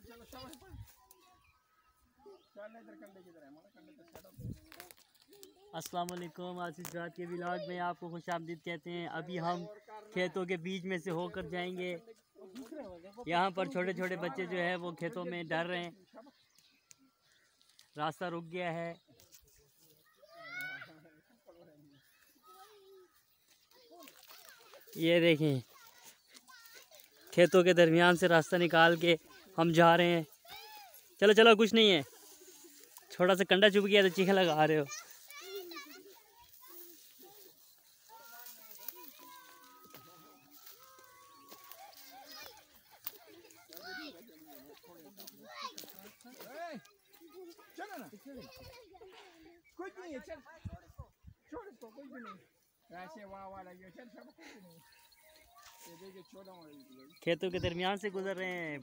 अस्सलाम वालेकुम। आसिफ रात के व्लॉग में आपको खुशामदीद कहते हैं। अभी हम खेतों के बीच में से होकर जाएंगे। यहाँ पर छोटे छोटे बच्चे जो है वो खेतों में डर रहे हैं। रास्ता रुक गया है। ये देखें, खेतों के दरमियान से रास्ता निकाल के हम जा रहे हैं। चलो चलो, कुछ नहीं है। छोटा सा कंडा चुभ गया तो चीखा लगा रहे हो। कुछ नहीं है, चल छोड़ इसको, कुछ भी नहीं। ऐसे वाह लगे, चल सब कुछ नहीं। ये देखिए छोटा वाला खेतों के दरमियान से गुजर रहे हैं।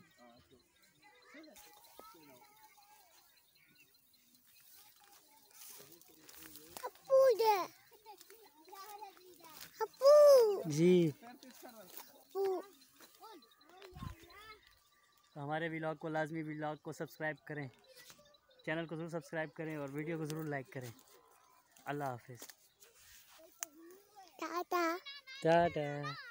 जी, तो हमारे व्लॉग को लाजमी व्लॉग को सब्सक्राइब करें, चैनल को ज़रूर सब्सक्राइब करें और वीडियो को ज़रूर लाइक करें। अल्लाह हाफिज़। टाटा टाटा।